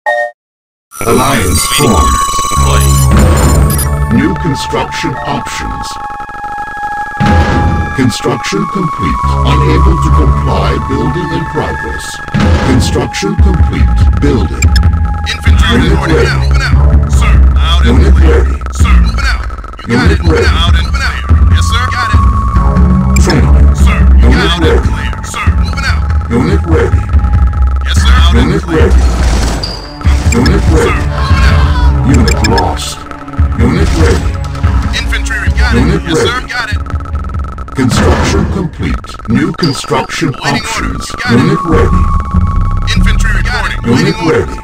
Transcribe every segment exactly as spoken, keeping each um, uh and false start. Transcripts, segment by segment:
Alliance formed. New construction options. Construction complete. Unable to comply. Building in progress. Construction complete. Building. Infantry Unit reporting. ready. Out, moving out. Sir, out and Unit clear. ready. Sir, moving out. You got Unit it. Moving ready. out and moving out. Yes, sir. Got it. Training. Sir, you Unit got it. ready. Clear. Sir, moving out. Unit ready. Yes, sir. Out and Unit clear. ready. Unit Sir, ready. moving out. Unit lost. Unit ready. Infantry, got Unit it. Yes, sir. ready. Got it. Construction complete. New construction Waiting options. orders. Got it. Unit ready. Infantry reporting. Unit Waiting order. ready.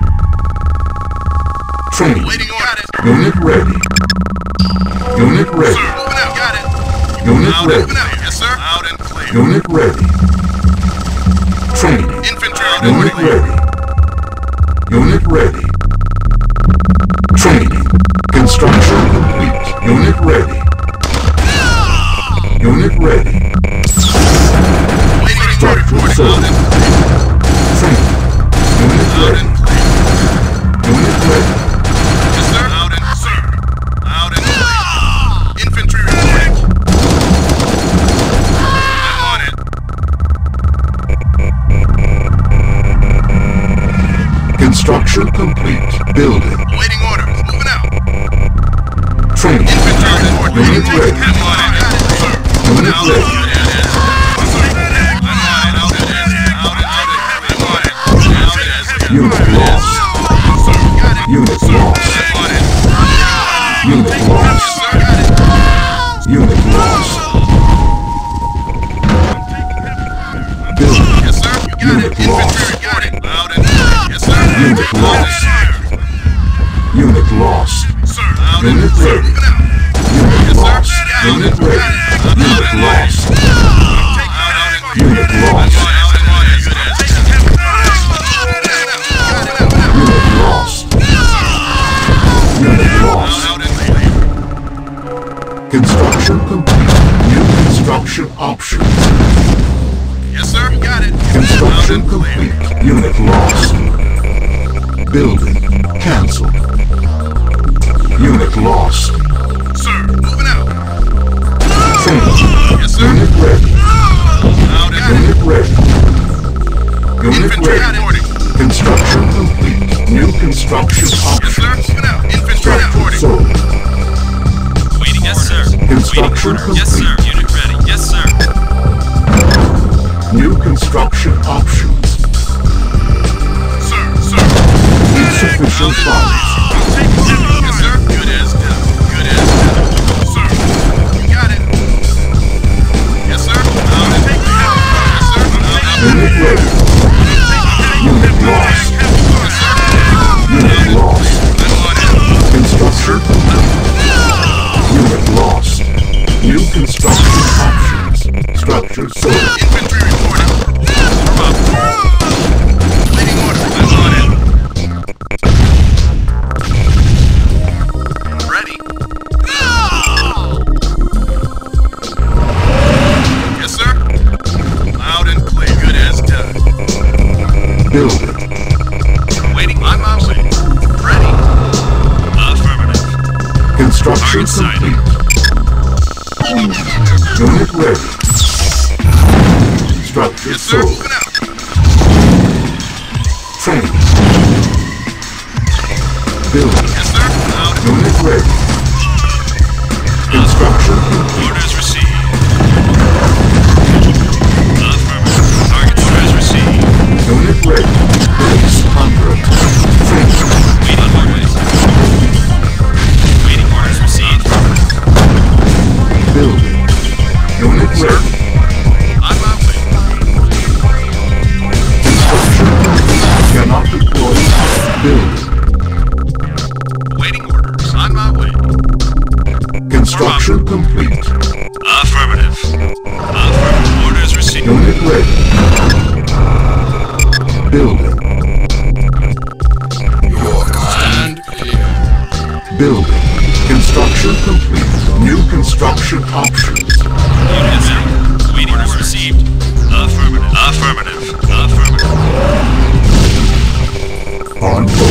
Training. Waiting order. Got it. Unit ready. Unit Sir, ready. moving out. Got it. Unit Out and ready. moving out. Yes, sir. Out and clear. Unit ready. Training. Infantry Unit reporting. ready. Unit ready. Training. Construction complete. Unit ready. Unit ready. Waiting order. Structure Reporting. sold. Out and clear. Training. Unit Out ready. and clear. Unit ready. Yes, sir. Out and sir. Out and clear. Infantry reporting. I'm on it. Construction complete. Building. Waiting orders. Moving out. Training. Infantry reporting. Unit ready. I'm on it. Got it, sir. Moving Unit out. ready. I'm on it. Out it is. Out it, out it. I'm on it. Out it is. Unit lost. Sir, got it. Unit Sir, lost. I'm on it. Unit Yes, lost. sir. Got it. Unit lost. Building. Yes, sir. You got Unit it. Infantry lost. reporting. Out and yes, sir. Unit Out lost. and Unit lost. sir, out and Unit sir, ready. moving out. Unit Yes, sir. lost. Out Unit and- ready. got it. Unit Out and- lost. Out and- Unit lost. Out and on it. Good as. Unit lost. Unit lost. Out and clear. Construction complete. New construction options. Yes, sir. You got it. Out Construction and clear. complete. Unit lost. Building. Cancelled. Unit lost. Sir, moving out. Training. Yes, sir. Unit ready. Out and Unit ready. Unit infantry ready. reporting. Construction complete. New construction Yes, sir. options. Moving out. Infantry Structure reporting. sold. Waiting, yes, sir. Construction Waiting order. Yes, sir. complete. Unit ready. Yes, sir. New construction options. Sir, sir. Insufficient funds. Yes, sir. Good as done. Good as done. Sir, you got it. Yes, sir. Out and yes, sir. Out and Unit ready. Unit lost. yes, sir. Unit lost. I'm on it. Construction complete. Unit lost. New construction options. Structure sold. Infantry reporting. We're up. Waiting order. I'm on it. Ready. Yes, sir. Loud and clear. Good as done. Building. Waiting. On my way. Ready. Affirmative. Construction Target sighted. complete. Unit ready. Structure Yes, sir. sold. Moving out. Training. Building. Yes, sir. Loud and Unit ready. Construction complete. Orders received. Affirmative. Target orders received. Unit ready. Base under attack. Training. Wait on my way. Waiting orders received. Building. Unit ready. on my way. Construction complete. Cannot deploy. Building. Waiting orders. On my way. Construction complete. Affirmative. Affirmative. Orders received. Unit ready. Building. Stand clear. Building. Construction complete. New construction options. Unit ready. Waiting orders received. Affirmative. Affirmative. Affirmative. On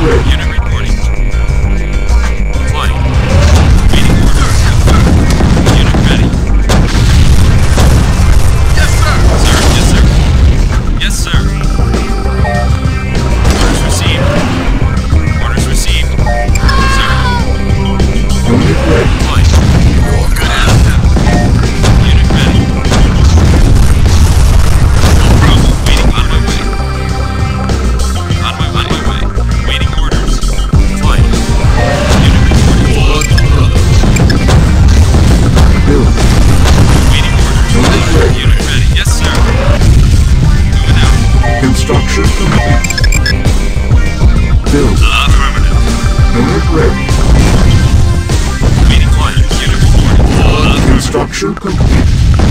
ready. Unit reporting. Deploying. Waiting order. Unit ready. Yes, sir. Sir, yes, sir. Yes, sir. Orders received. Orders received. Sir. Unit ready. Deploying. Good as dead. Unit ready. No problem. Waiting on my way. On my way. On my way. Waiting orders. Deploying. Unit reporting. Build. Waiting orders. Unit ready. Unit ready. Yes, sir. Moving out. Construction complete. Build. Affirmative. Unit ready. Waiting orders. Unit reporting. Affirmative. Construction complete.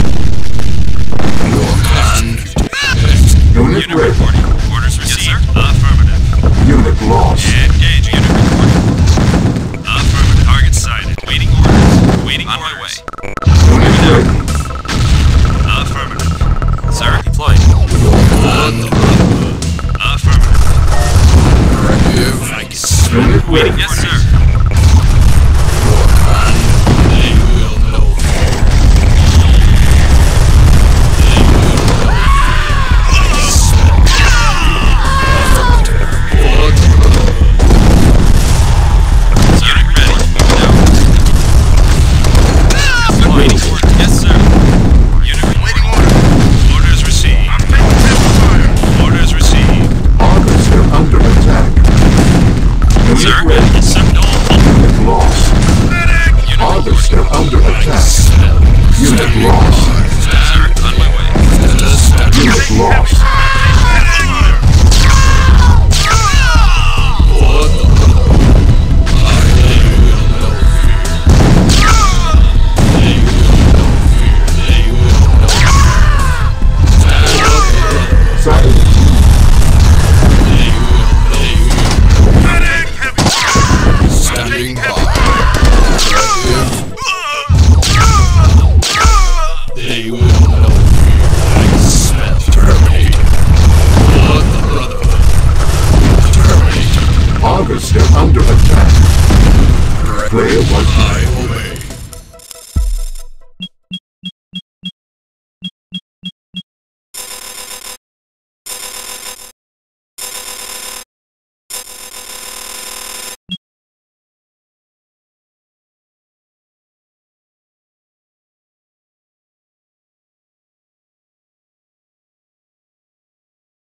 Unit Unit ready. reporting. Orders received. Yes, sir. Affirmative. Unit lost. Engage. Unit reporting. Affirmative. Target sighted. Waiting orders. Waiting on my way. Unit ready. Affirmative. Sir, deploying. Affirmative. Unit Waiting. ready. Yes, sir. Unit ready. Now. Waiting order. Yes, sir. Unit Waiting reporting. order. Orders received. I'm taking heavy fire. Orders received. Harvester under attack. Unit Sir, ready. yes, sir. No. Unit lost. Medic. Unit Harvester reporting. under attack. Unit lost. Sir, on my way. Unit lost. Silence. Medic. Heavy fire. Standing They will know fear. I smell Terminator. Blood Brotherhood. Terminator. Harvester under attack. Player was I